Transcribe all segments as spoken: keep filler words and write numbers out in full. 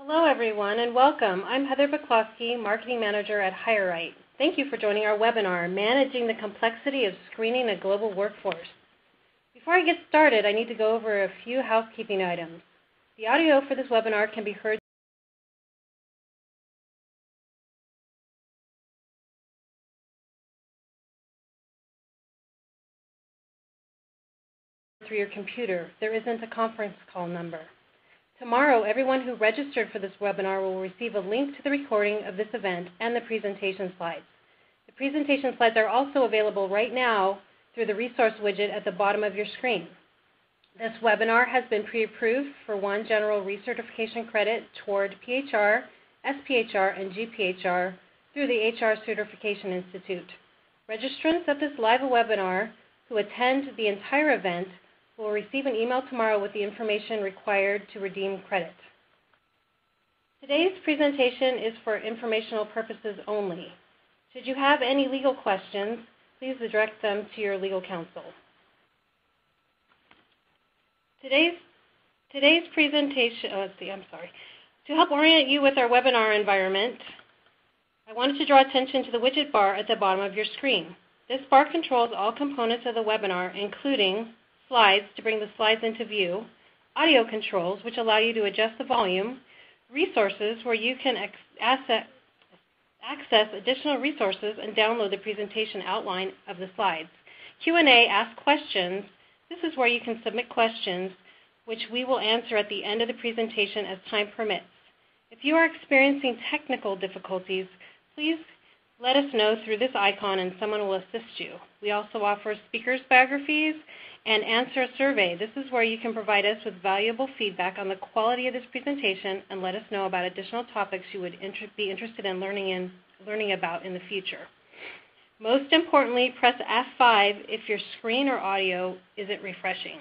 Hello, everyone, and welcome. I'm Heather Buklosky, Marketing Manager at HireRight. Thank you for joining our webinar, Managing the Complexity of Screening a Global Workforce. Before I get started, I need to go over a few housekeeping items. The audio for this webinar can be heard through your computer. There isn't a conference call number. Tomorrow, everyone who registered for this webinar will receive a link to the recording of this event and the presentation slides. The presentation slides are also available right now through the resource widget at the bottom of your screen. This webinar has been pre-approved for one general recertification credit toward P H R, S P H R, and G P H R through the H R Certification Institute. Registrants at this live webinar who attend the entire event will receive an email tomorrow with the information required to redeem credit. Today's presentation is for informational purposes only. Should you have any legal questions, please direct them to your legal counsel. Today's, today's presentation, oh, let's see, I'm sorry. To help orient you with our webinar environment, I wanted to draw attention to the widget bar at the bottom of your screen. This bar controls all components of the webinar, including slides to bring the slides into view, audio controls, which allow you to adjust the volume, resources where you can access additional resources and download the presentation outline of the slides. Q and A, ask questions. This is where you can submit questions, which we will answer at the end of the presentation as time permits. If you are experiencing technical difficulties, please let us know through this icon and someone will assist you. We also offer speakers' biographies and answer a survey. This is where you can provide us with valuable feedback on the quality of this presentation and let us know about additional topics you would inter be interested in learning, in learning about in the future. Most importantly, press F five if your screen or audio isn't refreshing.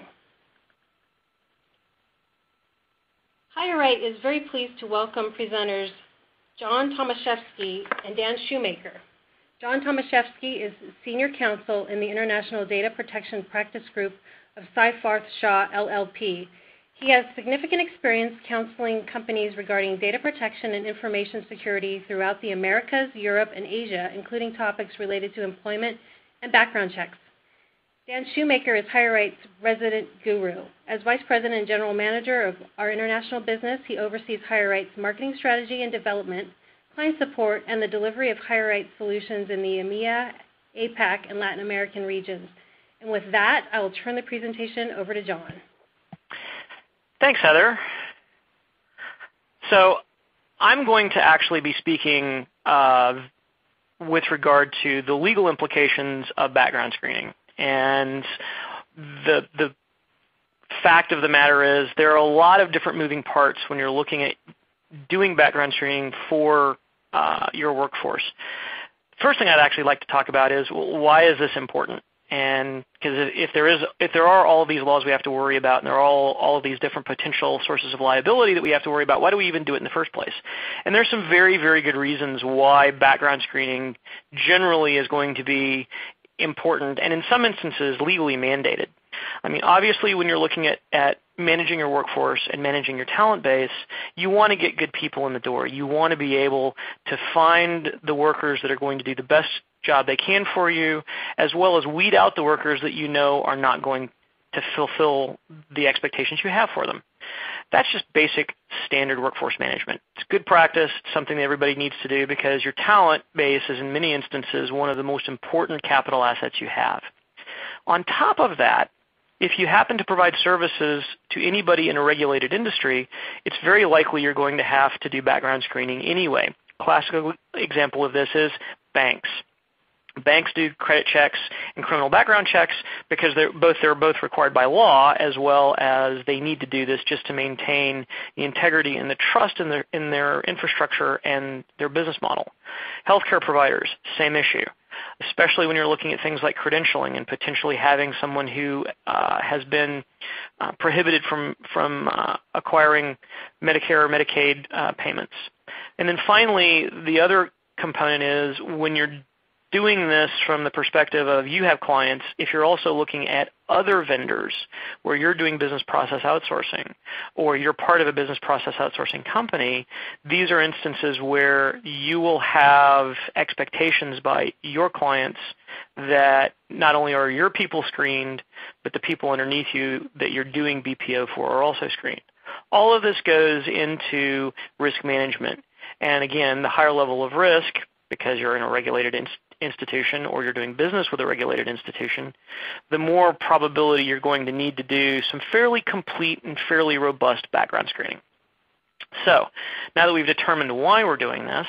HireRight is very pleased to welcome presenters John Tomaszewski and Dan Shoemaker. John Tomaszewski is Senior Counsel in the International Data Protection Practice Group of Seyfarth Shaw, L L P. He has significant experience counseling companies regarding data protection and information security throughout the Americas, Europe, and Asia, including topics related to employment and background checks. Dan Shoemaker is HireRight's resident guru. As Vice President and General Manager of our international business, he oversees HireRight's marketing strategy and development, client support, and the delivery of HireRight solutions in the EMEA, APAC, and Latin American regions. And with that, I will turn the presentation over to John. Thanks, Heather. So I'm going to actually be speaking uh, with regard to the legal implications of background screening. And the, the fact of the matter is there are a lot of different moving parts when you're looking at doing background screening for uh, your workforce. First thing I'd actually like to talk about is, well, why is this important? And because if there is, if there are all of these laws we have to worry about, and there are all, all of these different potential sources of liability that we have to worry about, why do we even do it in the first place? And there's some very, very good reasons why background screening generally is going to be important, and in some instances legally mandated. I mean, obviously when you're looking at, at managing your workforce and managing your talent base, you want to get good people in the door. You want to be able to find the workers that are going to do the best job they can for you, as well as weed out the workers that you know are not going to fulfill the expectations you have for them. That's just basic standard workforce management. It's good practice, it's something that everybody needs to do because your talent base is in many instances one of the most important capital assets you have. On top of that, if you happen to provide services to anybody in a regulated industry, it's very likely you're going to have to do background screening anyway. A classical example of this is banks. Banks do credit checks and criminal background checks because they're both, they're both required by law, as well as they need to do this just to maintain the integrity and the trust in their, in their infrastructure and their business model. Healthcare providers, same issue, especially when you're looking at things like credentialing and potentially having someone who uh, has been uh, prohibited from, from uh, acquiring Medicare or Medicaid uh, payments. And then finally, the other component is when you're doing this from the perspective of you have clients, if you're also looking at other vendors where you're doing business process outsourcing or you're part of a business process outsourcing company, these are instances where you will have expectations by your clients that not only are your people screened, but the people underneath you that you're doing B P O for are also screened. All of this goes into risk management. And again, the higher level of risk, because you're in a regulated institution, institution or you're doing business with a regulated institution, the more probability you're going to need to do some fairly complete and fairly robust background screening. So now that we've determined why we're doing this,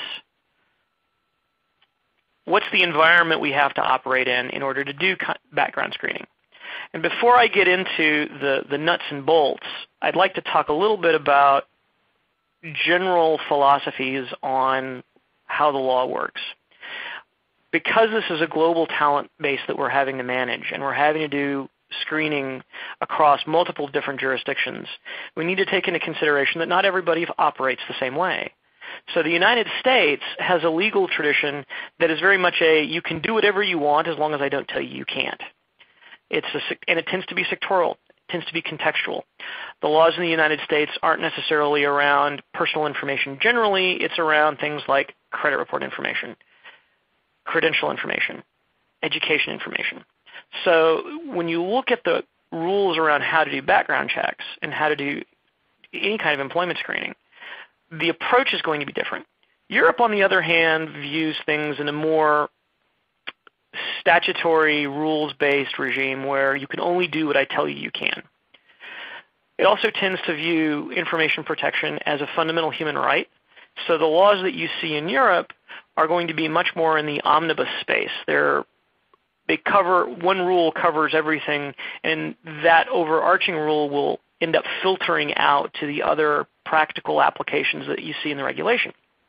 what's the environment we have to operate in in order to do background screening? And before I get into the, the nuts and bolts, I'd like to talk a little bit about general philosophies on how the law works. Because this is a global talent base that we're having to manage and we're having to do screening across multiple different jurisdictions, we need to take into consideration that not everybody operates the same way. So the United States has a legal tradition that is very much a you can do whatever you want as long as I don't tell you you can't. It's a, and it tends to be sectoral. It tends to be contextual. The laws in the United States aren't necessarily around personal information generally. It's around things like credit report information, credential information, education information. So when you look at the rules around how to do background checks and how to do any kind of employment screening, the approach is going to be different. Europe, on the other hand, views things in a more statutory, rules-based regime where you can only do what I tell you you can. It also tends to view information protection as a fundamental human right. So the laws that you see in Europe are going to be much more in the omnibus space. They're, they cover, one rule covers everything, and that overarching rule will end up filtering out to the other practical applications that you see in the regulation.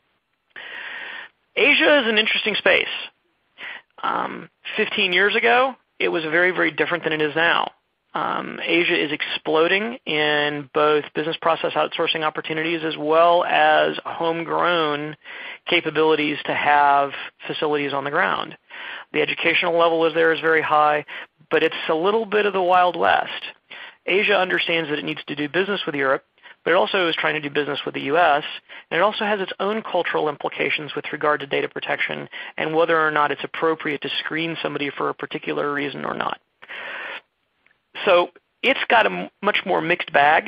Asia is an interesting space. Um, fifteen years ago, it was very, very different than it is now. Um, Asia is exploding in both business process outsourcing opportunities as well as homegrown capabilities to have facilities on the ground. The educational level is there is very high, but it's a little bit of the Wild West. Asia understands that it needs to do business with Europe, but it also is trying to do business with the U S, and it also has its own cultural implications with regard to data protection and whether or not it's appropriate to screen somebody for a particular reason or not. So it's got a much more mixed bag,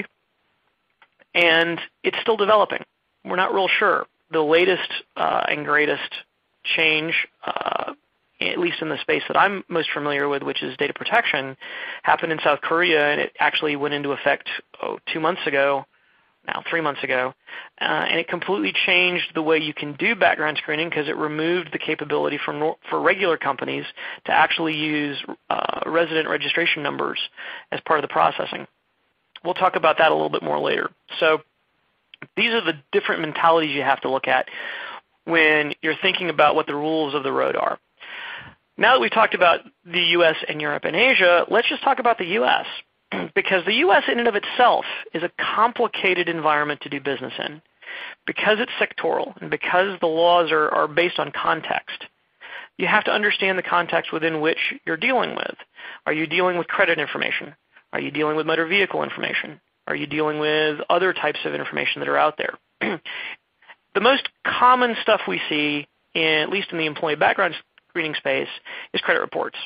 and it's still developing. We're not real sure. The latest uh, and greatest change, uh, at least in the space that I'm most familiar with, which is data protection, happened in South Korea, and it actually went into effect oh, two months ago, now three months ago, uh, and it completely changed the way you can do background screening because it removed the capability for, for regular companies to actually use uh, resident registration numbers as part of the processing. We'll talk about that a little bit more later. So these are the different mentalities you have to look at when you're thinking about what the rules of the road are. Now that we've talked about the U S and Europe and Asia, let's just talk about the U S because the U S in and of itself is a complicated environment to do business in. Because it's sectoral and because the laws are, are based on context, you have to understand the context within which you're dealing with. Are you dealing with credit information? Are you dealing with motor vehicle information? Are you dealing with other types of information that are out there? The most common stuff we see, in, at least in the employee background screening space, is credit reports.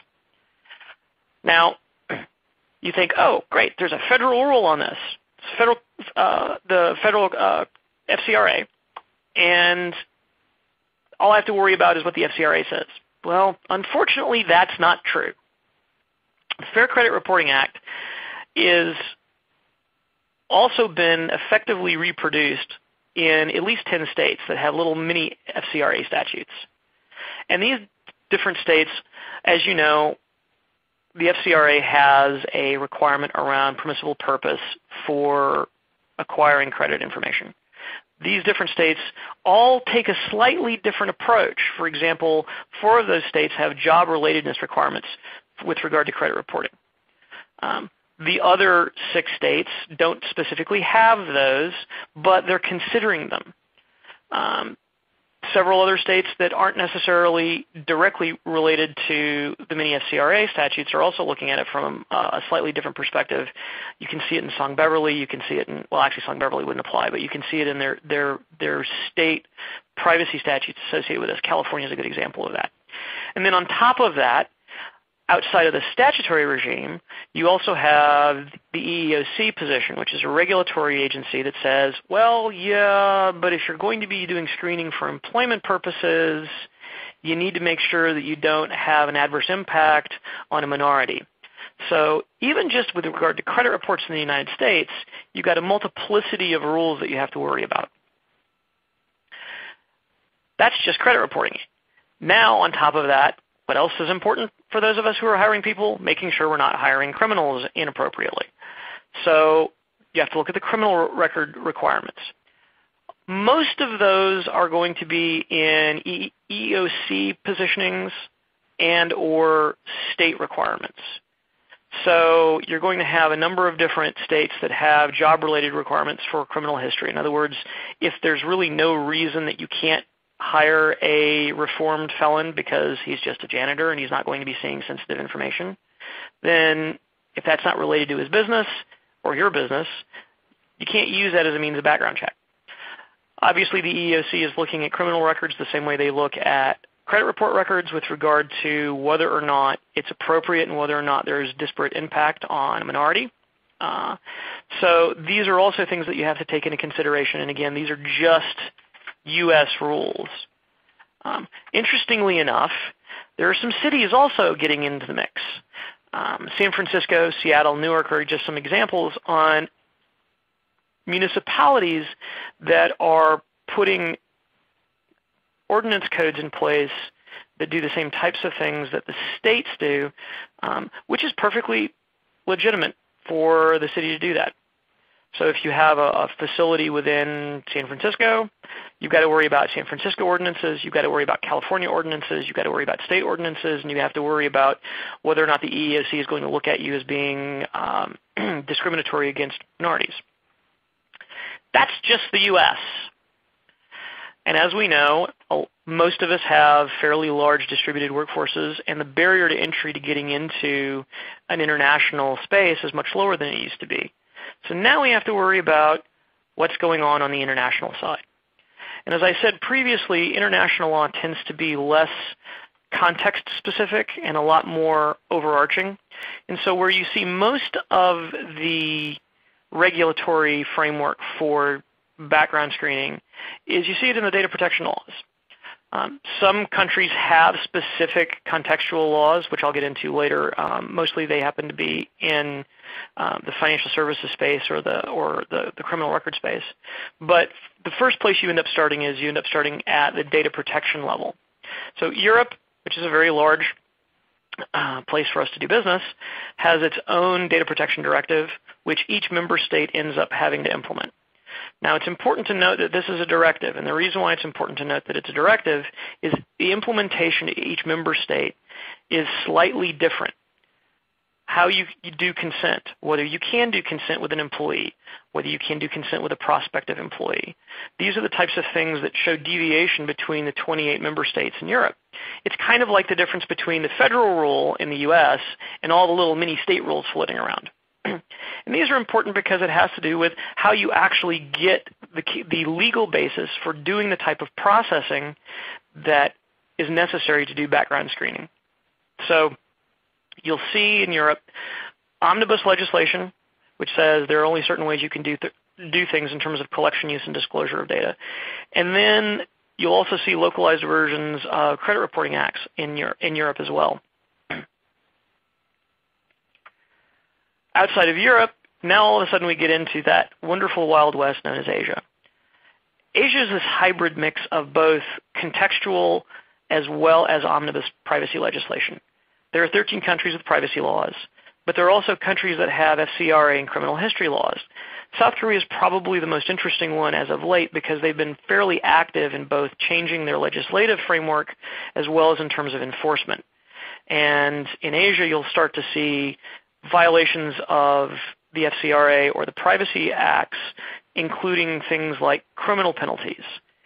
Now, you think, oh, great, there's a federal rule on this. It's federal, uh, the federal uh, F C R A, and all I have to worry about is what the F C R A says. Well, unfortunately, that's not true. The Fair Credit Reporting Act is also been effectively reproduced in at least ten states that have little mini F C R A statutes. And these different states, as you know, the F C R A has a requirement around permissible purpose for acquiring credit information. These different states all take a slightly different approach. For example, four of those states have job relatedness requirements with regard to credit reporting. Um, the other six states don't specifically have those, but they're considering them. Um, several other states that aren't necessarily directly related to the mini F C R A statutes are also looking at it from uh, a slightly different perspective. You can see it in Song-Beverly. You can see it in, well, actually Song-Beverly wouldn't apply, but you can see it in their, their, their state privacy statutes associated with this. California is a good example of that. And then on top of that, outside of the statutory regime, you also have the E E O C position, which is a regulatory agency that says, well, yeah, but if you're going to be doing screening for employment purposes, you need to make sure that you don't have an adverse impact on a minority. So even just with regard to credit reports in the United States, you've got a multiplicity of rules that you have to worry about. That's just credit reporting. Now, on top of that, what else is important for those of us who are hiring people? Making sure we're not hiring criminals inappropriately. So you have to look at the criminal record requirements. Most of those are going to be in E E O C positionings and or state requirements. So you're going to have a number of different states that have job-related requirements for criminal history. In other words, if there's really no reason that you can't hire a reformed felon because he's just a janitor and he's not going to be seeing sensitive information, then if that's not related to his business or your business, you can't use that as a means of background check. Obviously, the E E O C is looking at criminal records the same way they look at credit report records with regard to whether or not it's appropriate and whether or not there's disparate impact on a minority. Uh, so these are also things that you have to take into consideration. And again, these are just U S rules. Um, interestingly enough, there are some cities also getting into the mix. Um, San Francisco, Seattle, Newark are just some examples on municipalities that are putting ordinance codes in place that do the same types of things that the states do, um, which is perfectly legitimate for the city to do that. So if you have a, a facility within San Francisco, you've got to worry about San Francisco ordinances, you've got to worry about California ordinances, you've got to worry about state ordinances, and you have to worry about whether or not the E E O C is going to look at you as being um, discriminatory against minorities. That's just the U S. And as we know, most of us have fairly large distributed workforces, and the barrier to entry to getting into an international space is much lower than it used to be. So now we have to worry about what's going on on the international side. And as I said previously, international law tends to be less context specific and a lot more overarching. And so where you see most of the regulatory framework for background screening is you see it in the data protection laws. Um, some countries have specific contextual laws, which I'll get into later. Um, mostly they happen to be in um, the financial services space or the or the, the criminal record space. But the first place you end up starting is you end up starting at the data protection level. So Europe, which is a very large uh, place for us to do business, has its own data protection directive, which each member state ends up having to implement. Now, it's important to note that this is a directive, and the reason why it's important to note that it's a directive is the implementation to each member state is slightly different. How you, you do consent, whether you can do consent with an employee, whether you can do consent with a prospective employee. These are the types of things that show deviation between the twenty-eight member states in Europe. It's kind of like the difference between the federal rule in the U S and all the little mini state rules floating around. And these are important because it has to do with how you actually get the, the legal basis for doing the type of processing that is necessary to do background screening. So you'll see in Europe omnibus legislation, which says there are only certain ways you can do, th do things in terms of collection, use, and disclosure of data. And then you'll also see localized versions of credit reporting acts in, Euro in Europe as well. Outside of Europe, now all of a sudden we get into that wonderful Wild West known as Asia. Asia is this hybrid mix of both contextual as well as omnibus privacy legislation. There are thirteen countries with privacy laws, but there are also countries that have F C R A and criminal history laws. South Korea is probably the most interesting one as of late because they've been fairly active in both changing their legislative framework as well as in terms of enforcement. And in Asia, you'll start to see violations of the F C R A or the privacy acts, including things like criminal penalties.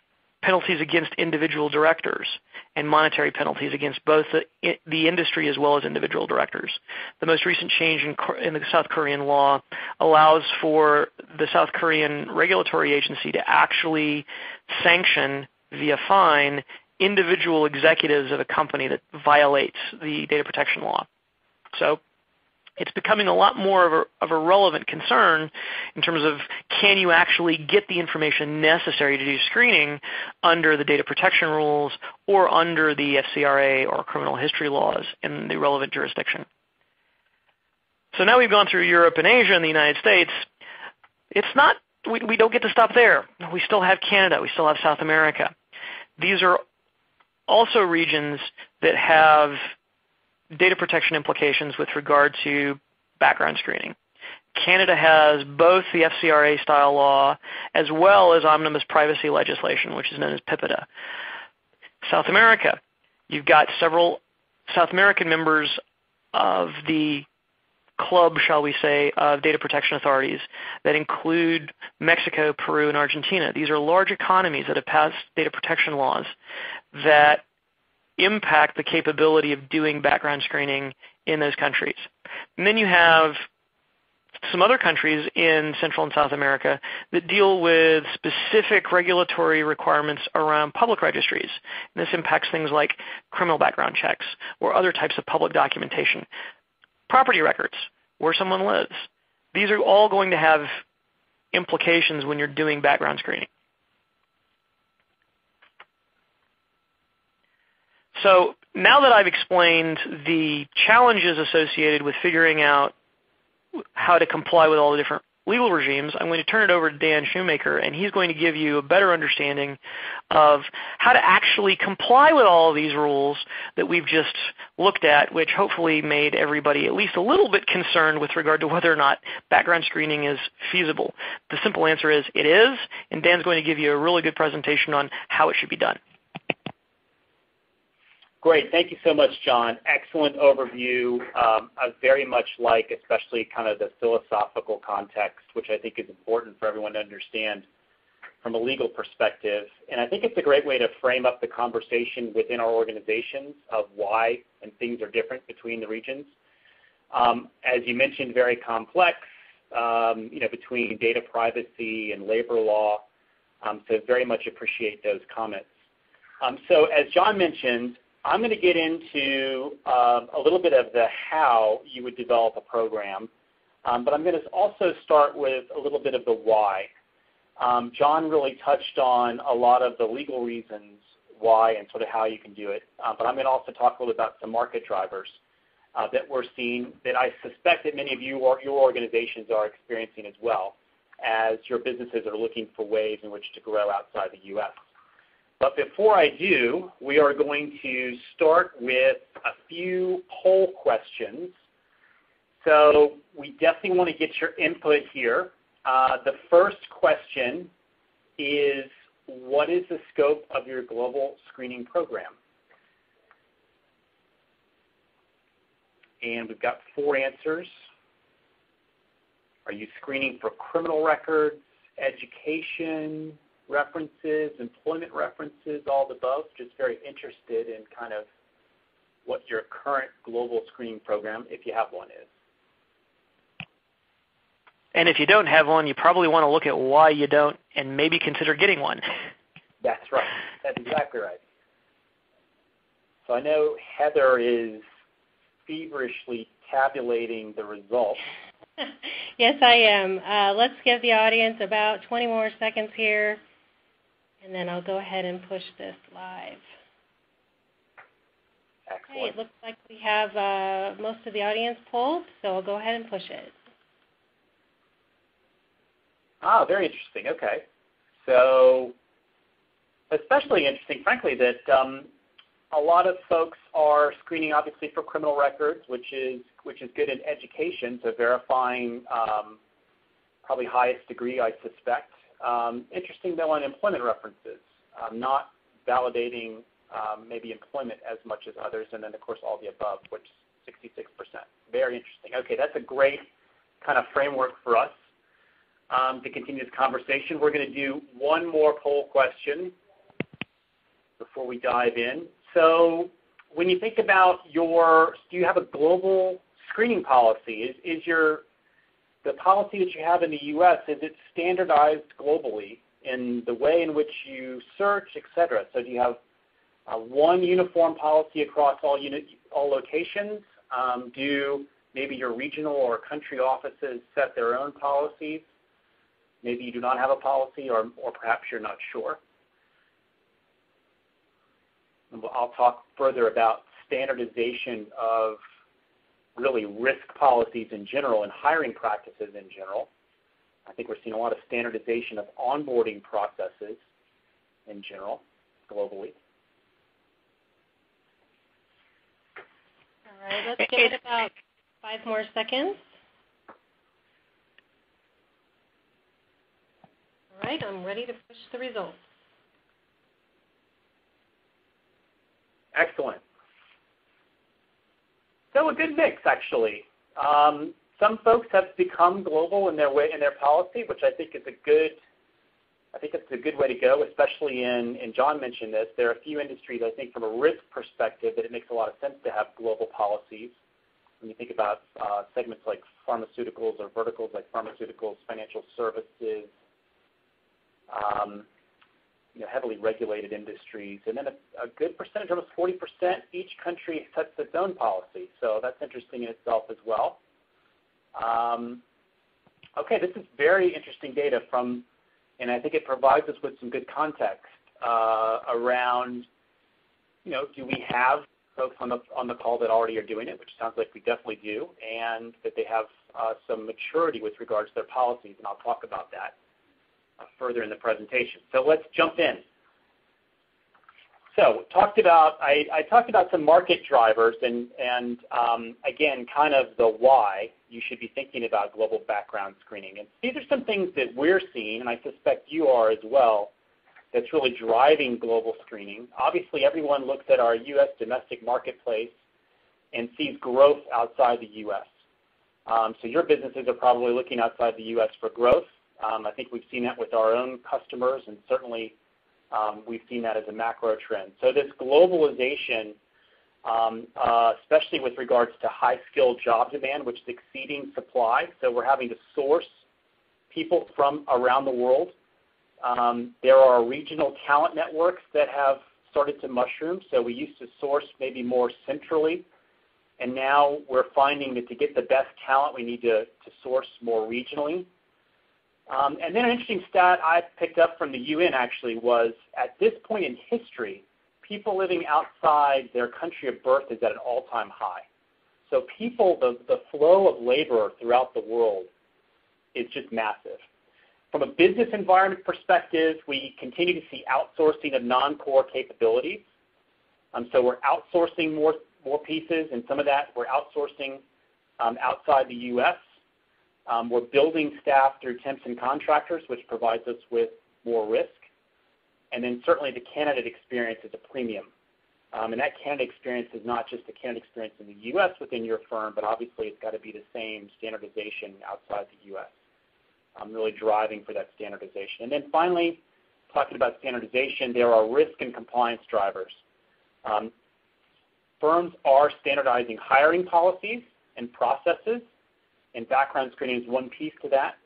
penalties against individual directors and monetary penalties against both the, the industry as well as individual directors. The most recent change in, in the South Korean law allows for the South Korean regulatory agency to actually sanction via fine individual executives of a company that violates the data protection law. So it's becoming a lot more of a, of a relevant concern in terms of, can you actually get the information necessary to do screening under the data protection rules or under the F C R A or criminal history laws in the relevant jurisdiction. So now we've gone through Europe and Asia and the United States. It's not, we, we don't get to stop there. We still have Canada. We still have South America. These are also regions that have data protection implications with regard to background screening. Canada has both the F C R A style law as well as omnibus privacy legislation, which is known as PIPEDA. South America, you've got several South American members of the club, shall we say, of data protection authorities that include Mexico, Peru, and Argentina. These are large economies that have passed data protection laws that impact the capability of doing background screening in those countries. And then you have some other countries in Central and South America that deal with specific regulatory requirements around public registries. And this impacts things like criminal background checks or other types of public documentation. Property records, where someone lives. These are all going to have implications when you're doing background screening. So now that I've explained the challenges associated with figuring out how to comply with all the different legal regimes, I'm going to turn it over to Dan Shoemaker, and he's going to give you a better understanding of how to actually comply with all of these rules that we've just looked at, which hopefully made everybody at least a little bit concerned with regard to whether or not background screening is feasible. The simple answer is it is, and Dan's going to give you a really good presentation on how it should be done. Great. Thank you so much, John. Excellent overview. Um, I very much like especially kind of the philosophical context, which I think is important for everyone to understand from a legal perspective. And I think it's a great way to frame up the conversation within our organizations of why and things are different between the regions. Um, as you mentioned, very complex, um, you know, between data privacy and labor law. Um, so very much appreciate those comments. Um, so as John mentioned, I'm going to get into um, a little bit of the how you would develop a program, um, but I'm going to also start with a little bit of the why. Um, John really touched on a lot of the legal reasons why and sort of how you can do it, uh, but I'm going to also talk a little about some market drivers uh, that we're seeing that I suspect that many of you or your organizations are experiencing as well as your businesses are looking for ways in which to grow outside the U S But before I do, we are going to start with a few poll questions. So we definitely want to get your input here. Uh, the first question is, what is the scope of your global screening program? And we've got four answers. Are you screening for criminal records, education, references, employment references, all the above? Just very interested in kind of what your current global screening program, if you have one, is. And if you don't have one, you probably want to look at why you don't and maybe consider getting one. That's right. That's exactly right. So I know Heather is feverishly tabulating the results. Yes, I am. Uh, let's give the audience about twenty more seconds here, and then I'll go ahead and push this live. Excellent. Okay, it looks like we have uh, most of the audience polled, so I'll go ahead and push it. Ah, very interesting. Okay. So especially interesting, frankly, that um, a lot of folks are screening, obviously, for criminal records, which is which is good in education, so verifying um, probably highest degree, I suspect. Um, interesting, though, on employment references, um, not validating um, maybe employment as much as others, and then, of course, all the above, which is sixty-six percent. Very interesting. Okay, that's a great kind of framework for us um, to continue this conversation. We're going to do one more poll question, before we dive in. So when you think about your, do you have a global screening policy? Is, is your, the policy that you have in the U S, is it standardized globally in the way in which you search, et cetera? So do you have uh, one uniform policy across all, unit, all locations? Um, do maybe your regional or country offices set their own policies? Maybe you do not have a policy, or, or perhaps you're not sure. And I'll talk further about standardization of really risk policies in general and hiring practices in general. I think we're seeing a lot of standardization of onboarding processes in general, globally. All right, let's give it about five more seconds. All right, I'm ready to push the results. Excellent. So a good mix, actually. Um, some folks have become global in their way in their policy, which I think is a good. I think it's a good way to go, especially in. And John mentioned this. There are a few industries, I think, from a risk perspective, that it makes a lot of sense to have global policies. When you think about uh, segments like pharmaceuticals or verticals like pharmaceuticals, financial services, um, you know, heavily regulated industries, and then a, a good percentage, almost forty percent, each country sets its own policy. So that's interesting in itself as well. Um, okay, this is very interesting data from, and I think it provides us with some good context uh, around, you know, do we have folks on the on the call that already are doing it, which sounds like we definitely do, and that they have uh, some maturity with regards to their policies, and I'll talk about that Uh, further in the presentation. So let's jump in. So talked about I, I talked about some market drivers, and and um, again, kind of the why you should be thinking about global background screening. And these are some things that we're seeing, and I suspect you are as well, that's really driving global screening. Obviously, everyone looks at our U S domestic marketplace and sees growth outside the U S. Um, so your businesses are probably looking outside the U S for growth. Um, I think we've seen that with our own customers, and certainly um, we've seen that as a macro trend. So this globalization, um, uh, especially with regards to high-skilled job demand, which is exceeding supply, so we're having to source people from around the world. Um, there are regional talent networks that have started to mushroom, so we used to source maybe more centrally, and now we're finding that to get the best talent, we need to, to source more regionally. Um, and then an interesting stat I picked up from the U N actually was, at this point in history, people living outside their country of birth is at an all-time high. So people, the, the flow of labor throughout the world is just massive. From a business environment perspective, we continue to see outsourcing of non-core capabilities. Um, so we're outsourcing more, more pieces, and some of that we're outsourcing um, outside the U S Um, we're building staff through temps and contractors, which provides us with more risk. And then certainly the candidate experience is a premium. Um, and that candidate experience is not just a candidate experience in the U S within your firm, but obviously it's got to be the same standardization outside the U S. I'm really driving for that standardization. And then finally, talking about standardization, there are risk and compliance drivers. Um, firms are standardizing hiring policies and processes, and background screening is one piece to that.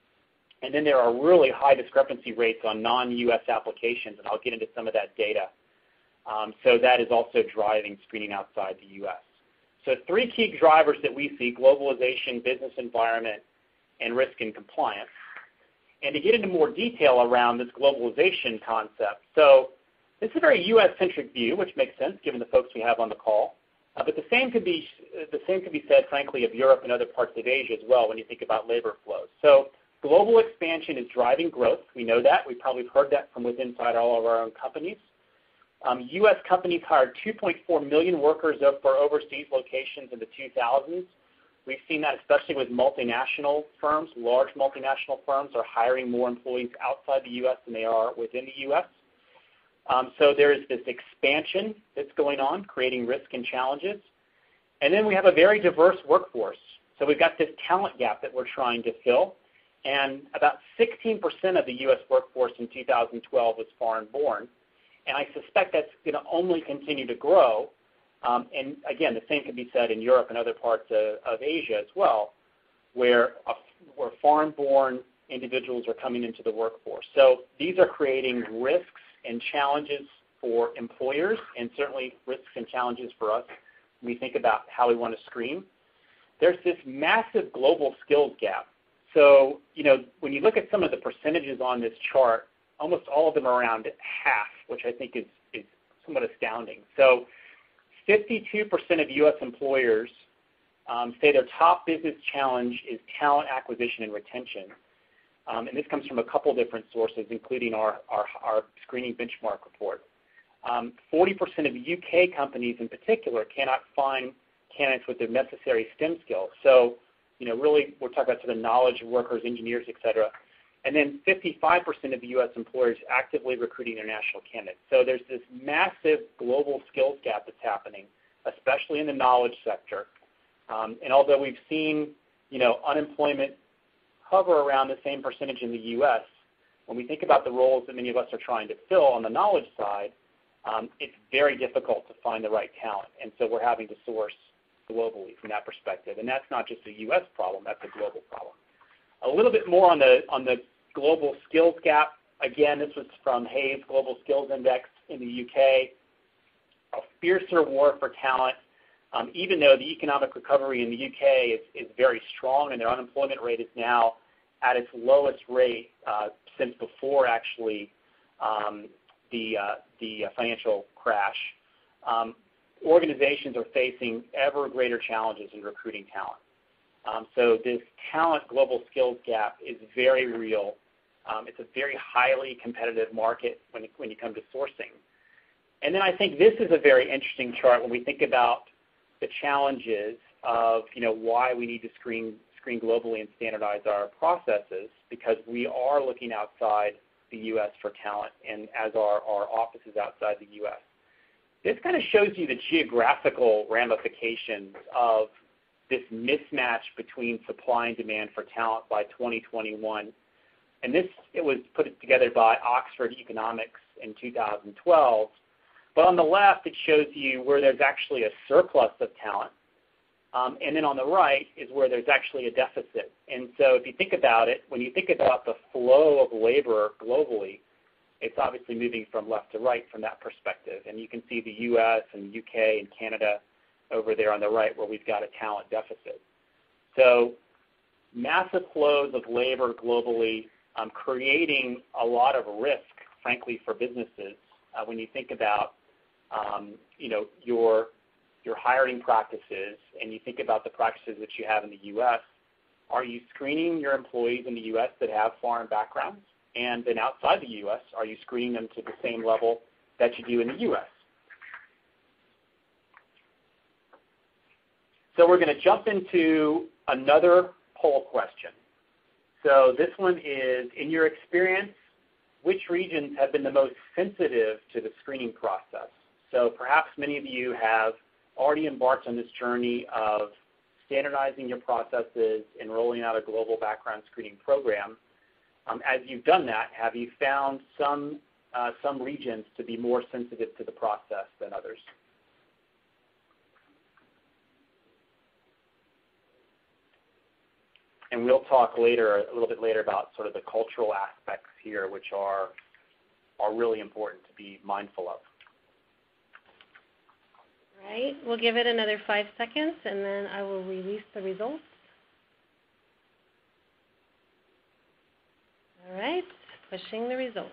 And then there are really high discrepancy rates on non-U S applications, and I'll get into some of that data. Um, so that is also driving screening outside the U S. So three key drivers that we see: globalization, business environment, and risk and compliance. And to get into more detail around this globalization concept, so this is a very U S-centric view, which makes sense given the folks we have on the call. Uh, but the same could be the same could be said, frankly, of Europe and other parts of Asia as well when you think about labor flows. So global expansion is driving growth. We know that. We probably have heard that from within inside all of our own companies. Um, U S companies hired two point four million workers for overseas locations in the two thousands. We've seen that especially with multinational firms. Large multinational firms are hiring more employees outside the U S than they are within the U S. Um, so there is this expansion that's going on, creating risk and challenges. And then we have a very diverse workforce. So we've got this talent gap that we're trying to fill. And about sixteen percent of the U S workforce in two thousand twelve was foreign born. And I suspect that's going to only continue to grow. Um, and again, the same can be said in Europe and other parts of, of Asia as well, where, uh, where foreign-born individuals are coming into the workforce. So these are creating risks and challenges for employers, and certainly risks and challenges for us when we think about how we want to screen. There's this massive global skills gap. So, you know, when you look at some of the percentages on this chart, almost all of them are around half, which I think is, is somewhat astounding. So fifty-two percent of U S employers um, say their top business challenge is talent acquisition and retention. Um, and this comes from a couple different sources, including our, our, our screening benchmark report. Um, forty percent of U K companies in particular cannot find candidates with the necessary STEM skills. So, you know, really we're talking about sort of knowledge workers, engineers, et cetera. And then fifty-five percent of U S employers actively recruiting international candidates. So there's this massive global skills gap that's happening, especially in the knowledge sector. Um, and although we've seen, you know, unemployment hover around the same percentage in the U S, when we think about the roles that many of us are trying to fill on the knowledge side, um, it's very difficult to find the right talent. And so we're having to source globally from that perspective. And that's not just a U S problem, that's a global problem. A little bit more on the, on the global skills gap. Again, this was from Hays Global Skills Index in the U K. A fiercer war for talent. Um, even though the economic recovery in the U K is, is very strong and their unemployment rate is now at its lowest rate uh, since before actually um, the, uh, the financial crash, um, organizations are facing ever greater challenges in recruiting talent. Um, so this talent global skills gap is very real. Um, it's a very highly competitive market when, when you come to sourcing. And then I think this is a very interesting chart when we think about the challenges of, you know, why we need to screen, screen globally and standardize our processes, because we are looking outside the U S for talent, and as are our offices outside the U S. This kind of shows you the geographical ramifications of this mismatch between supply and demand for talent by twenty twenty-one. And this, it was put together by Oxford Economics in two thousand twelve. But on the left, it shows you where there's actually a surplus of talent. Um, and then on the right is where there's actually a deficit. And so if you think about it, when you think about the flow of labor globally, it's obviously moving from left to right from that perspective. And you can see the U S and the U K and Canada over there on the right where we've got a talent deficit. So massive flows of labor globally, um, creating a lot of risk, frankly, for businesses uh, when you think about um, you know, your, your hiring practices and you think about the practices that you have in the U S. Are you screening your employees in the U S that have foreign backgrounds? And then outside the U S, are you screening them to the same level that you do in the U S? So we're going to jump into another poll question. So this one is, in your experience, which regions have been the most sensitive to the screening process? So perhaps many of you have already embarked on this journey of standardizing your processes and rolling out a global background screening program. Um, as you've done that, have you found some, uh, some regions to be more sensitive to the process than others? And we'll talk later, a little bit later, about sort of the cultural aspects here, which are, are really important to be mindful of. All right, we'll give it another five seconds, and then I will release the results. All right, pushing the results.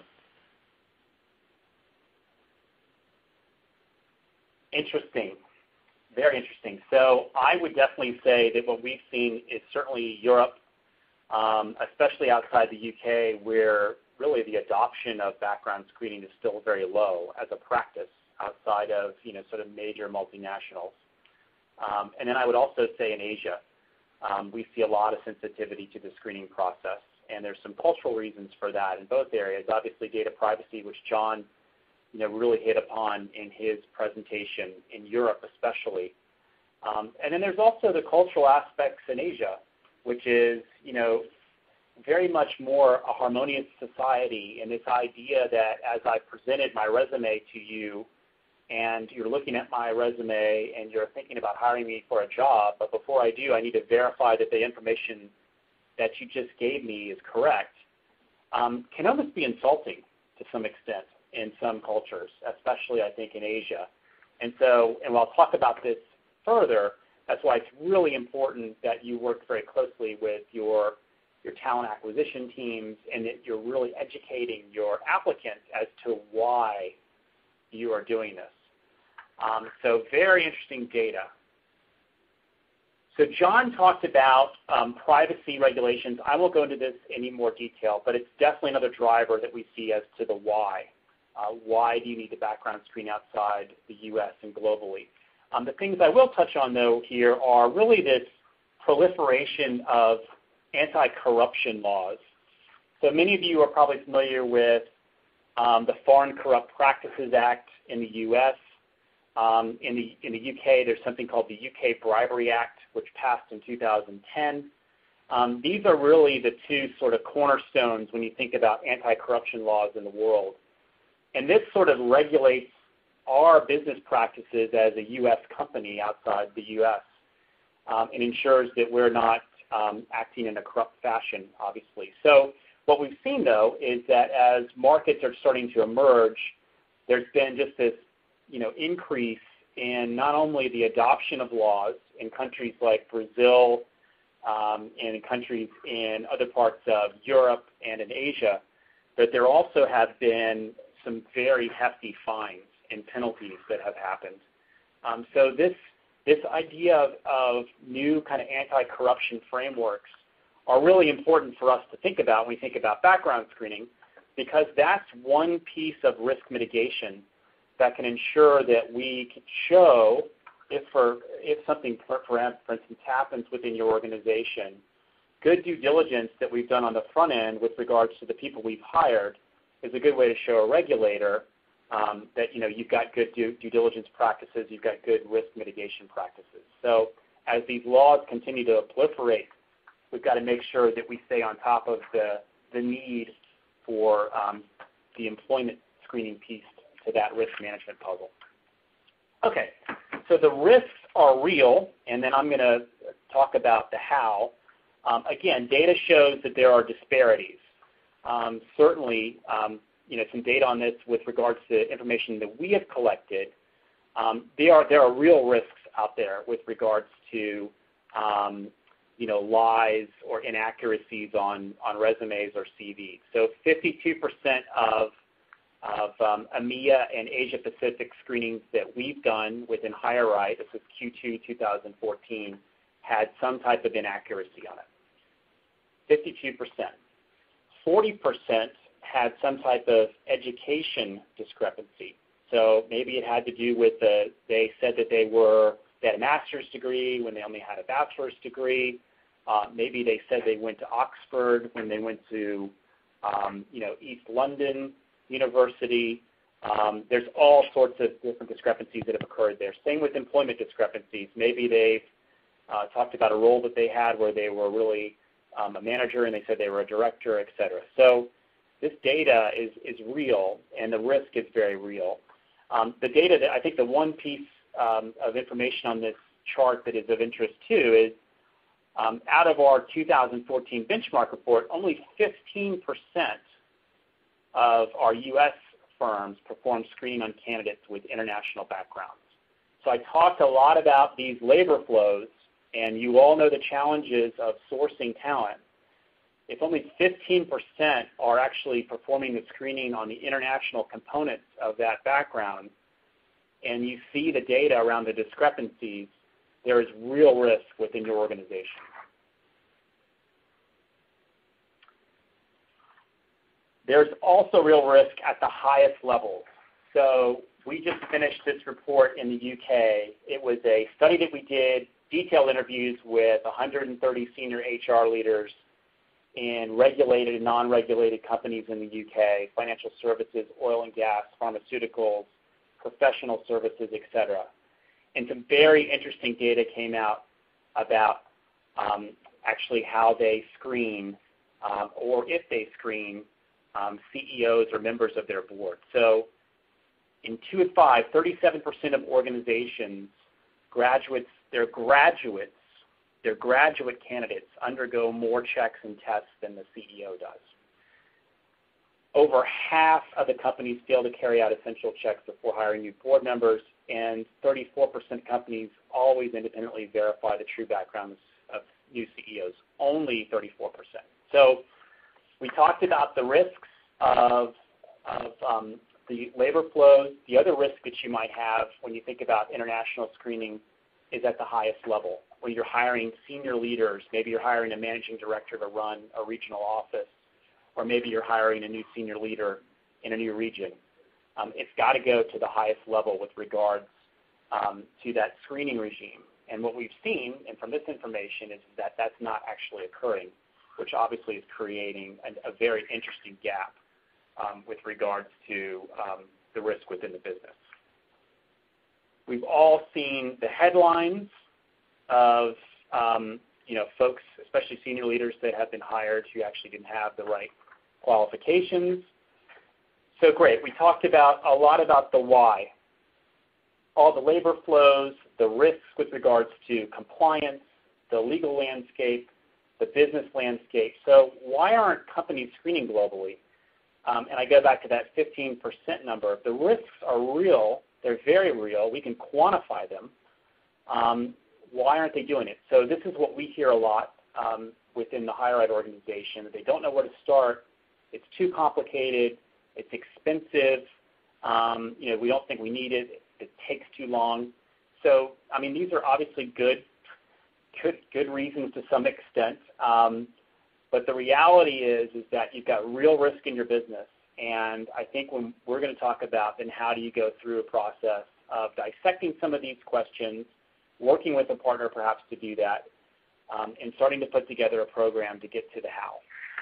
Interesting. Very interesting. So I would definitely say that what we've seen is certainly Europe, um, especially outside the U K, where really the adoption of background screening is still very low as a practice outside of, you know, sort of major multinationals. Um, and then I would also say in Asia, um, we see a lot of sensitivity to the screening process, and there's some cultural reasons for that in both areas. Obviously, data privacy, which John you know, really hit upon in his presentation, in Europe especially. Um, and then there's also the cultural aspects in Asia, which is, you know, very much more a harmonious society, and this idea that as I presented my resume to you, and you're looking at my resume and you're thinking about hiring me for a job, but before I do, I need to verify that the information that you just gave me is correct, um, can almost be insulting to some extent in some cultures, especially I think in Asia. And so, and I'll talk about this further, that's why it's really important that you work very closely with your, your talent acquisition teams and that you're really educating your applicants as to why you are doing this. Um, so very interesting data. So John talked about um, privacy regulations. I won't go into this in any more detail, but it's definitely another driver that we see as to the why. Uh, why do you need the background screen outside the U S and globally? Um, the things I will touch on, though, here are really this proliferation of anti-corruption laws. So many of you are probably familiar with um, the Foreign Corrupt Practices Act in the U S Um, in, the, in the U K, there's something called the U K Bribery Act, which passed in two thousand ten. Um, these are really the two sort of cornerstones when you think about anti-corruption laws in the world. And this sort of regulates our business practices as a U S company outside the U S um, and ensures that we're not um, acting in a corrupt fashion, obviously. So what we've seen, though, is that as markets are starting to emerge, there's been just this you know, increase in not only the adoption of laws in countries like Brazil um, and in countries in other parts of Europe and in Asia, but there also have been some very hefty fines and penalties that have happened. Um, so this, this idea of, of new kind of anti-corruption frameworks are really important for us to think about when we think about background screening, because that's one piece of risk mitigation that can ensure that we can show if, for, if something, for, for instance, happens within your organization, good due diligence that we've done on the front end with regards to the people we've hired is a good way to show a regulator um, that you know, you've got good due, due diligence practices, you've got good risk mitigation practices. So as these laws continue to proliferate, we've got to make sure that we stay on top of the, the need for um, the employment screening piece to that risk management puzzle. Okay, so the risks are real, and then I'm going to talk about the how. Um, again, data shows that there are disparities. Um, certainly, um, you know, some data on this with regards to information that we have collected. Um, there are there are real risks out there with regards to um, you know, lies or inaccuracies on on resumes or C Vs. So fifty-two percent of of um, EMEA and Asia Pacific screenings that we've done within HireRight, this is Q two two thousand fourteen, had some type of inaccuracy on it. fifty-two percent. forty percent had some type of education discrepancy. So maybe it had to do with the, they said that they were, they had a master's degree when they only had a bachelor's degree. Uh, maybe they said they went to Oxford when they went to, um, you know, East London University. Um, there's all sorts of different discrepancies that have occurred there. Same with employment discrepancies. Maybe they've uh, talked about a role that they had where they were really um, a manager and they said they were a director, et cetera. So this data is, is real, and the risk is very real. Um, the data, that I think the one piece um, of information on this chart that is of interest too is um, out of our two thousand fourteen benchmark report, only fifteen percent of our U S firms perform screening on candidates with international backgrounds. So I talked a lot about these labor flows, and you all know the challenges of sourcing talent. If only fifteen percent are actually performing the screening on the international components of that background, and you see the data around the discrepancies, there is real risk within your organization. There's also real risk at the highest levels. So we just finished this report in the U K. It was a study that we did, detailed interviews with one hundred thirty senior H R leaders in regulated and non-regulated companies in the U K, financial services, oil and gas, pharmaceuticals, professional services, et cetera. And some very interesting data came out about um, actually how they screen um, or if they screen um, C E Os or members of their board. So in two and five, thirty-seven percent of organizations, graduates, their graduates, their graduate candidates undergo more checks and tests than the C E O does. Over half of the companies fail to carry out essential checks before hiring new board members, and thirty-four percent of companies always independently verify the true backgrounds of new C E Os, only thirty-four percent. So we talked about the risks of, of um, the labor flows. The other risk that you might have when you think about international screening is at the highest level, where you're hiring senior leaders. Maybe you're hiring a managing director to run a regional office, or maybe you're hiring a new senior leader in a new region. Um, it's got to go to the highest level with regards um, to that screening regime. And what we've seen, and from this information, is that that's not actually occurring, which obviously is creating a, a very interesting gap um, with regards to um, the risk within the business. We've all seen the headlines of um, you know, folks, especially senior leaders that have been hired who actually didn't have the right qualifications. So great. We talked about a lot about the why. All the labor flows, the risks with regards to compliance, the legal landscape, the business landscape. So why aren't companies screening globally? Um, and I go back to that fifteen percent number. The risks are real. They're very real. We can quantify them. Um, why aren't they doing it? So this is what we hear a lot um, within the higher ed organization. They don't know where to start. It's too complicated. It's expensive. Um, you know, we don't think we need it. It takes too long. So, I mean, these are obviously good, good, good reasons to some extent. Um, but the reality is, is that you've got real risk in your business. And I think when we're going to talk about then how do you go through a process of dissecting some of these questions, working with a partner perhaps to do that, um, and starting to put together a program to get to the how.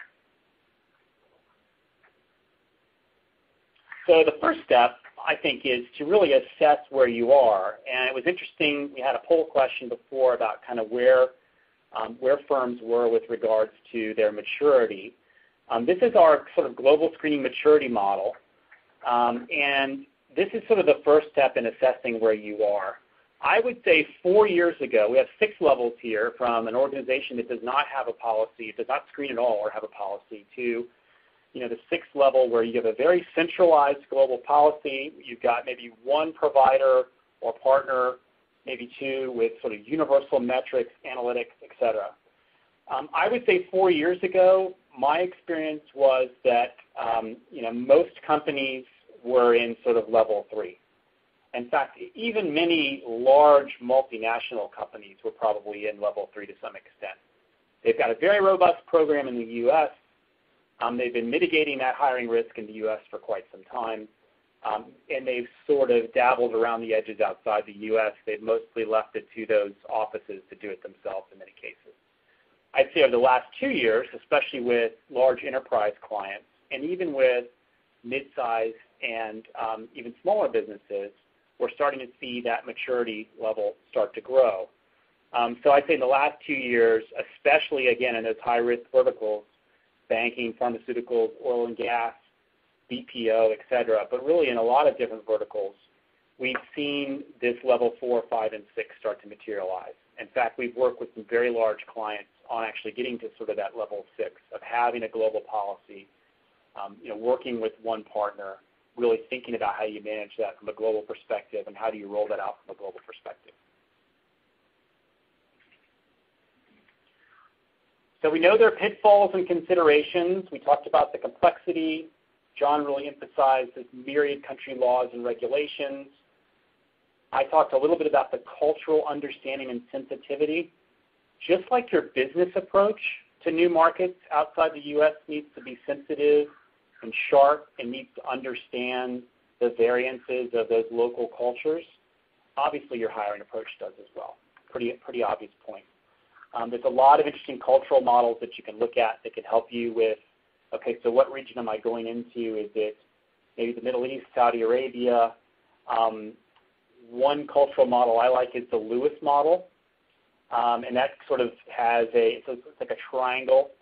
So the first step, I think, is to really assess where you are. And it was interesting, we had a poll question before about kind of where, um, where firms were with regards to their maturity. Um, this is our sort of global screening maturity model. Um, and this is sort of the first step in assessing where you are. I would say four years ago, we have six levels here, from an organization that does not have a policy, does not screen at all or have a policy, to you know, the sixth level where you have a very centralized global policy. You've got maybe one provider or partner, maybe two, with sort of universal metrics, analytics, et cetera. Um, I would say four years ago, my experience was that um, you know, most companies were in sort of level three. In fact, even many large multinational companies were probably in level three to some extent. They've got a very robust program in the U S. Um, they've been mitigating that hiring risk in the U S for quite some time, um, and they've sort of dabbled around the edges outside the U S. They've mostly left it to those offices to do it themselves in many cases. I'd say over the last two years, especially with large enterprise clients, and even with mid-sized and um, even smaller businesses, we're starting to see that maturity level start to grow. Um, so I'd say in the last two years, especially, again, in those high-risk verticals, banking, pharmaceuticals, oil and gas, B P O, et cetera, but really in a lot of different verticals, we've seen this level four, five, and six start to materialize. In fact, we've worked with some very large clients on actually getting to sort of that level six of having a global policy, um, you know, working with one partner, really thinking about how you manage that from a global perspective and how do you roll that out from a global perspective. So we know there are pitfalls and considerations. We talked about the complexity. John really emphasized this myriad country laws and regulations. I talked a little bit about the cultural understanding and sensitivity. Just like your business approach to new markets outside the U S needs to be sensitive and sharp and needs to understand the variances of those local cultures, obviously your hiring approach does as well. Pretty, pretty obvious point. Um, there's a lot of interesting cultural models that you can look at that can help you with, okay, so what region am I going into? Is it maybe the Middle East, Saudi Arabia? Um, one cultural model I like is the Lewis model, um, and that sort of has a, so it's like a triangle,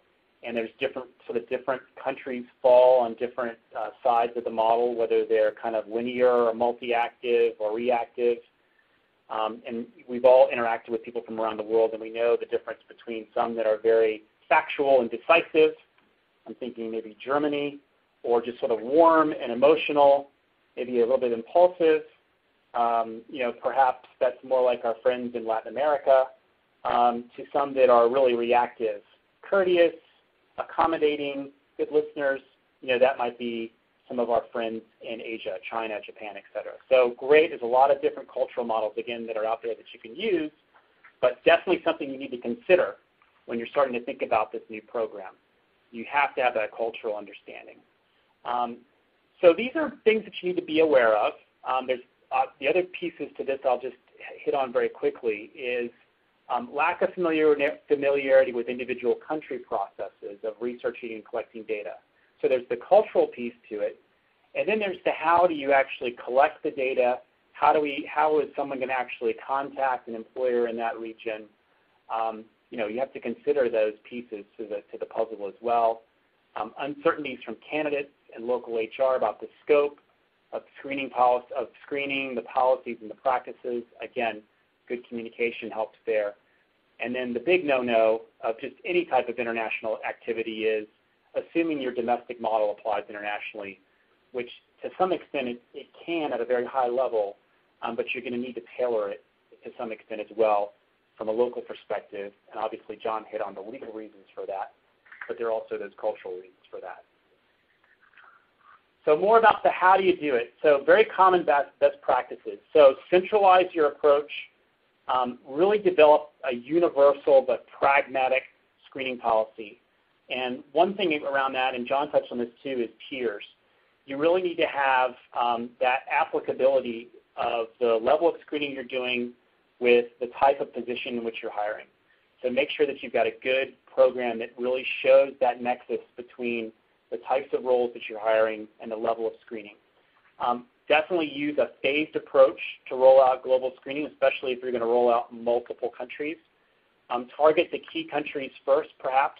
and there's different sort of different countries fall on different uh, sides of the model, whether they're kind of linear or multi-active or reactive. Um, and we've all interacted with people from around the world, and we know the difference between some that are very factual and decisive. I'm thinking maybe Germany, or just sort of warm and emotional, maybe a little bit impulsive. Um, you know, perhaps that's more like our friends in Latin America, um, to some that are really reactive, courteous, accommodating, good listeners. You know, that might be some of our friends in Asia, China, Japan, et cetera. So great. There's a lot of different cultural models, again, that are out there that you can use, but definitely something you need to consider when you're starting to think about this new program. You have to have that cultural understanding. Um, so these are things that you need to be aware of. Um, there's uh, the other pieces to this I'll just hit on very quickly is um, lack of familiarity with individual country processes of researching and collecting data. So there's the cultural piece to it, and then there's the how do you actually collect the data, how do we, how is someone going to actually contact an employer in that region. Um, you know, you have to consider those pieces to the, to the puzzle as well. Um, uncertainties from candidates and local H R about the scope of screening policy, of screening, the policies and the practices. Again, good communication helps there. And then the big no-no of just any type of international activity is assuming your domestic model applies internationally, which to some extent it, it can at a very high level, um, but you're going to need to tailor it to some extent as well from a local perspective. And obviously John hit on the legal reasons for that, but there are also those cultural reasons for that. So more about the how do you do it. So very common best, best practices. So centralize your approach. Um, really develop a universal but pragmatic screening policy. And one thing around that, and John touched on this too, is tiers. You really need to have um, that applicability of the level of screening you're doing with the type of position in which you're hiring. So make sure that you've got a good program that really shows that nexus between the types of roles that you're hiring and the level of screening. Um, definitely use a phased approach to roll out global screening, especially if you're going to roll out multiple countries. Um, target the key countries first, perhaps.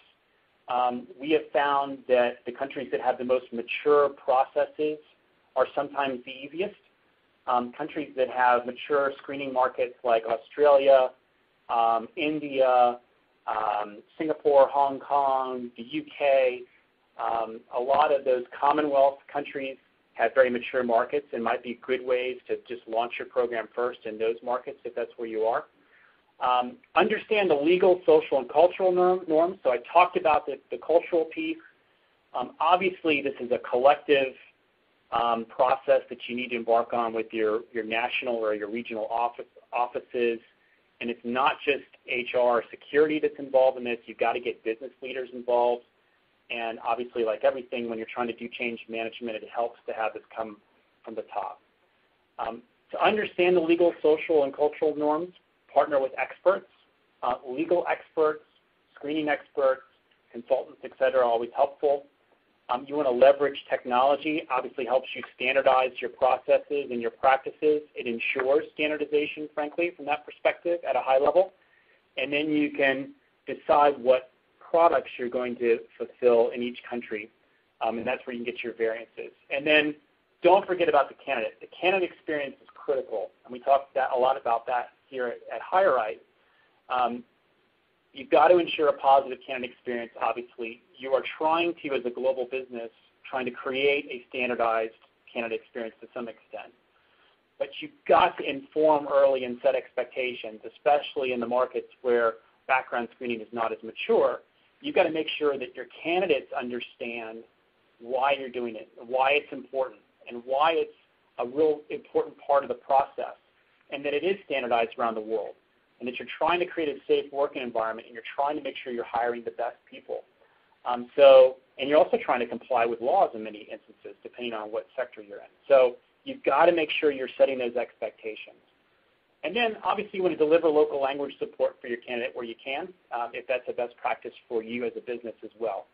Um, we have found that the countries that have the most mature processes are sometimes the easiest. Um, countries that have mature screening markets like Australia, um, India, um, Singapore, Hong Kong, the U K, um, a lot of those Commonwealth countries have very mature markets and might be good ways to just launch your program first in those markets if that's where you are. Um, understand the legal, social, and cultural norm, norms. So I talked about the, the cultural piece. Um, obviously, this is a collective um, process that you need to embark on with your, your national or your regional office, offices. And it's not just H R or security that's involved in this. You've got to get business leaders involved. And obviously, like everything, when you're trying to do change management, it helps to have this come from the top. Um, to understand the legal, social, and cultural norms, partner with experts, uh, legal experts, screening experts, consultants, et cetera, are always helpful. Um, you want to leverage technology. Obviously helps you standardize your processes and your practices. It ensures standardization, frankly, from that perspective at a high level. And then you can decide what products you're going to fulfill in each country, um, and that's where you can get your variances. And then don't forget about the candidate. The candidate experience is critical, and we talked that, a lot about that here at, at HireRight. Um, you've got to ensure a positive candidate experience, obviously. You are trying to, as a global business, trying to create a standardized candidate experience to some extent. But you've got to inform early and set expectations, especially in the markets where background screening is not as mature. You've got to make sure that your candidates understand why you're doing it, why it's important, and why it's a real important part of the process, and that it is standardized around the world, and that you're trying to create a safe working environment, and you're trying to make sure you're hiring the best people. Um, so, and you're also trying to comply with laws in many instances, depending on what sector you're in. So you've got to make sure you're setting those expectations. And then, obviously, you want to deliver local language support for your candidate where you can, um, if that's a best practice for you as a business as well.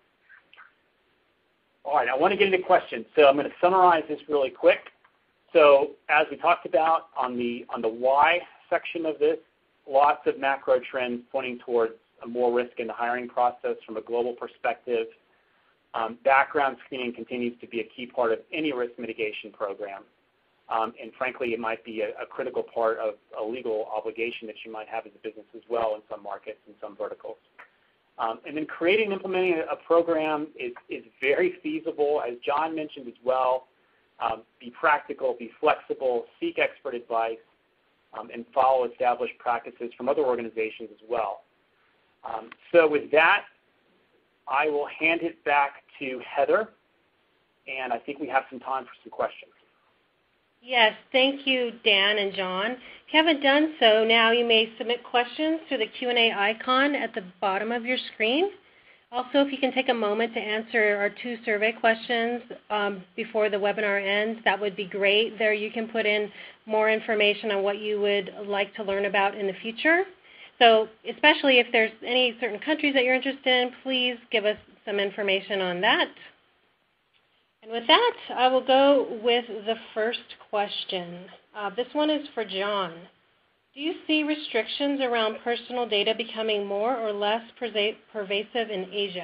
All right, I want to get into questions, so I'm going to summarize this really quick. So, as we talked about on the on the why section of this, lots of macro trends pointing towards more risk in the hiring process from a global perspective. Um, background screening continues to be a key part of any risk mitigation program. Um, and frankly, it might be a, a critical part of a legal obligation that you might have as a business as well in some markets and some verticals. Um, and then creating and implementing a, a program is, is very feasible, as John mentioned as well. Um, be practical, be flexible, seek expert advice, um, and follow established practices from other organizations as well. Um, so with that, I will hand it back to Heather, and I think we have some time for some questions. Yes, thank you, Dan and John. If you haven't done so, now you may submit questions through the Q and A icon at the bottom of your screen. Also, if you can take a moment to answer our two survey questions um, before the webinar ends, that would be great. There you can put in more information on what you would like to learn about in the future. So especially if there's any certain countries that you're interested in, please give us some information on that. And with that, I will go with the first question. Uh, this one is for John. Do you see restrictions around personal data becoming more or less pervasive in Asia?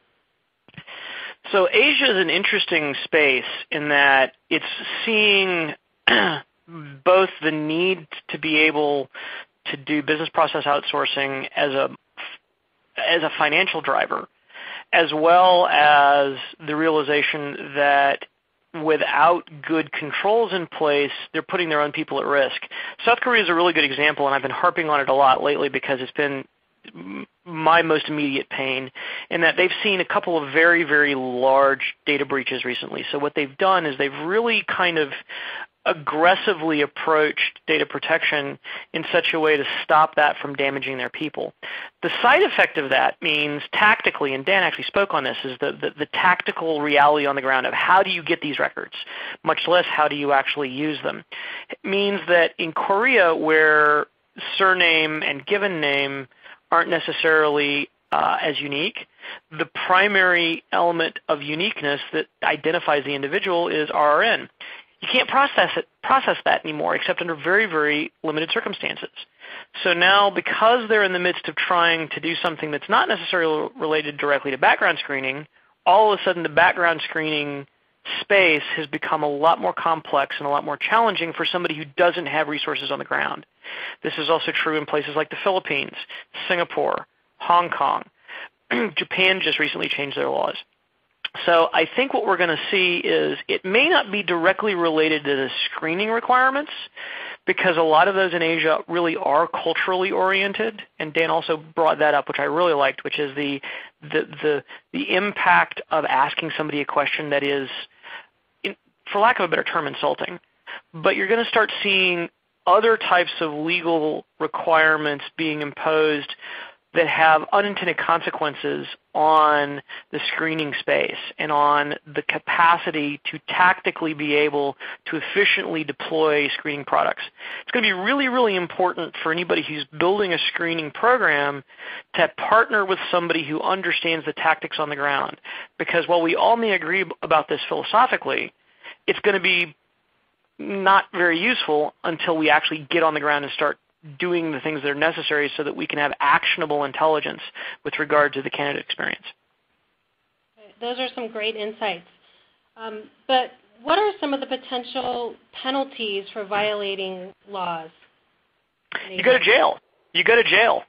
So Asia is an interesting space in that it's seeing both the need to be able to do business process outsourcing as a, as a financial driver, as well as the realization that without good controls in place, they're putting their own people at risk. South Korea is a really good example, and I've been harping on it a lot lately because it's been my most immediate pain, in that they've seen a couple of very, very large data breaches recently. So what they've done is they've really kind of aggressively approached data protection in such a way to stop that from damaging their people. The side effect of that means tactically, and Dan actually spoke on this, is the, the, the tactical reality on the ground of how do you get these records, much less how do you actually use them. It means that in Korea, where surname and given name aren't necessarily uh, as unique, the primary element of uniqueness that identifies the individual is R R N. You can't process it, process that anymore except under very, very limited circumstances. So now, because they're in the midst of trying to do something that's not necessarily related directly to background screening, all of a sudden the background screening space has become a lot more complex and a lot more challenging for somebody who doesn't have resources on the ground. This is also true in places like the Philippines, Singapore, Hong Kong. Japan just recently changed their laws. So I think what we're going to see is it may not be directly related to the screening requirements, because a lot of those in Asia really are culturally oriented, and Dan also brought that up, which I really liked, which is the the the, the impact of asking somebody a question that is, in, for lack of a better term, insulting. But you're going to start seeing other types of legal requirements being imposed that have unintended consequences on the screening space and on the capacity to tactically be able to efficiently deploy screening products. It's going to be really, really important for anybody who's building a screening program to partner with somebody who understands the tactics on the ground. Because while we all may agree about this philosophically, it's going to be not very useful until we actually get on the ground and start doing the things that are necessary so that we can have actionable intelligence with regard to the candidate experience. Those are some great insights. Um, but what are some of the potential penalties for violating laws? You go to jail. You go to jail.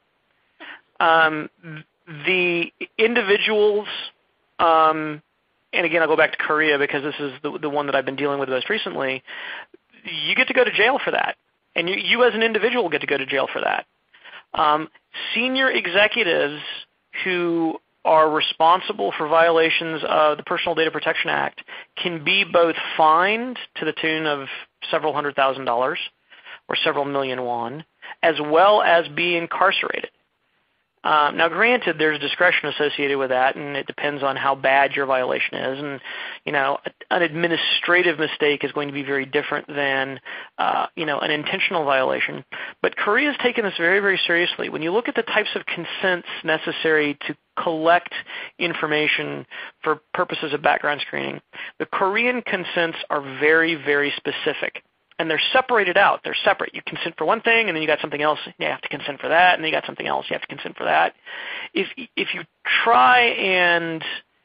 Um, the individuals, um, and again I'll go back to Korea because this is the, the one that I've been dealing with most recently, you get to go to jail for that. And you, you as an individual get to go to jail for that. Um, senior executives who are responsible for violations of the Personal Data Protection Act can be both fined to the tune of several hundred thousand dollars or several million won, as well as be incarcerated. Um, now, granted, there's discretion associated with that, and it depends on how bad your violation is. And you know, an administrative mistake is going to be very different than uh, you know an intentional violation. But Korea has taken this very, very seriously. When you look at the types of consents necessary to collect information for purposes of background screening, the Korean consents are very, very specific. and they're separated out. They're separate. You consent for one thing, and then you got something else. You have to consent for that, and then you got something else. You have to consent for that. If if you try and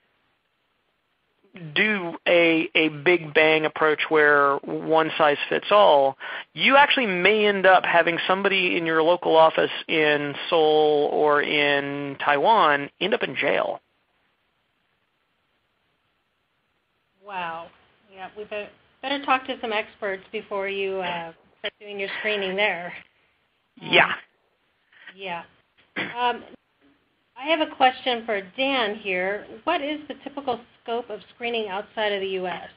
do a a big bang approach where one size fits all, you actually may end up having somebody in your local office in Seoul or in Taiwan end up in jail. Wow. Yeah, we better, better talk to some experts before you uh, start doing your screening there. Um, Yeah. Yeah. Um, I have a question for Dan here. What is the typical scope of screening outside of the U S?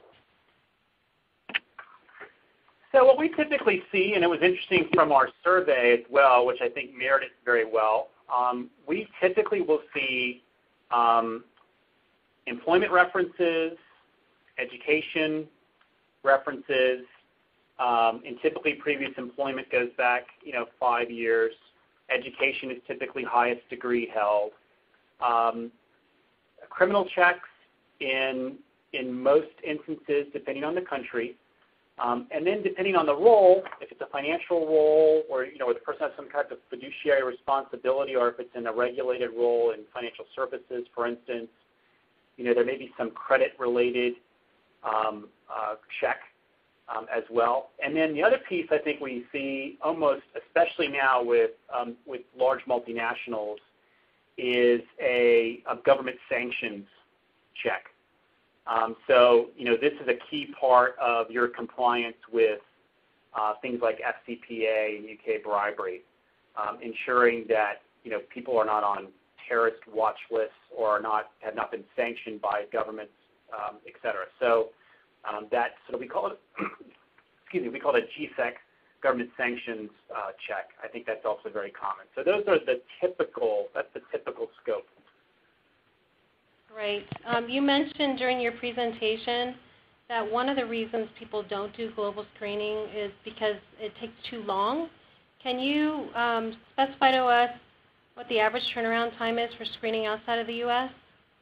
So what we typically see, and it was interesting from our survey as well, which I think mirrored it very well, um, we typically will see um, employment references, education references, um, and typically previous employment goes back, you know, five years. Education is typically highest degree held. Um, criminal checks in in most instances, depending on the country, um, and then depending on the role, if it's a financial role, or you know, where the person has some kind of fiduciary responsibility, or if it's in a regulated role in financial services, for instance, you know, there may be some credit-related um, uh, check um, as well. And then the other piece I think we see almost, especially now with um, with large multinationals, is a, a government sanctions check. Um, so, you know, this is a key part of your compliance with uh, things like F C P A and U K bribery, um, ensuring that, you know, people are not on terrorist watch lists or are not have not been sanctioned by governments, um, et cetera. So um, that sort of we call it, excuse me, we call it a G SEC, government sanctions uh, check. I think that's also very common. So those are the typical. That's the typical scope. Great. Um, you mentioned during your presentation that one of the reasons people don't do global screening is because it takes too long. Can you um, specify to us what the average turnaround time is for screening outside of the U S?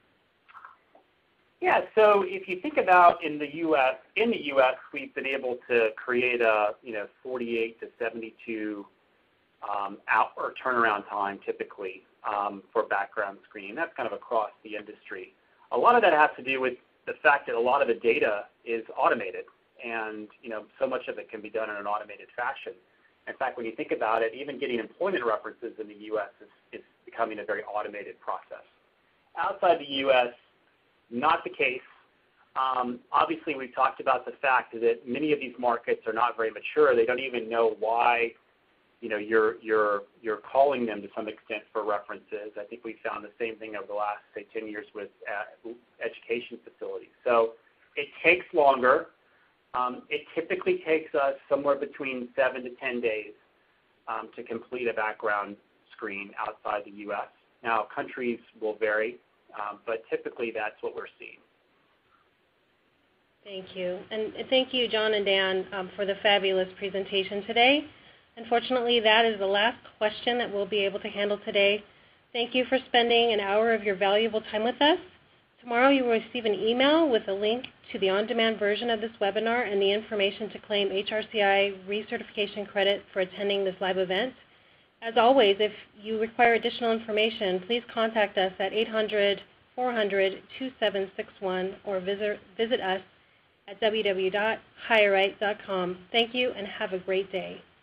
Yeah, so if you think about in the U S, in the U S, we've been able to create a you know forty-eight to seventy-two um, hour turnaround time typically um, for background screening. That's kind of across the industry. A lot of that has to do with the fact that a lot of the data is automated, and you know so much of it can be done in an automated fashion. In fact, when you think about it, even getting employment references in the U S is, is becoming a very automated process. Outside the U S, not the case. Um, obviously, we've talked about the fact that many of these markets are not very mature. They don't even know why, you know, you're you're you're calling them to some extent for references. I think we found the same thing over the last, say, ten years with uh, education facilities. So it takes longer. Um, it typically takes us somewhere between seven to ten days um, to complete a background screen outside the U S. Now, countries will vary. Um, but typically, that's what we're seeing. Thank you. And thank you, John and Dan, um, for the fabulous presentation today. Unfortunately, that is the last question that we'll be able to handle today. Thank you for spending an hour of your valuable time with us. Tomorrow, you will receive an email with a link to the on-demand version of this webinar and the information to claim H R C I recertification credit for attending this live event. As always, if you require additional information, please contact us at eight hundred, four hundred, two seven six one or visit, visit us at w w w dot hire right dot com. Thank you and have a great day.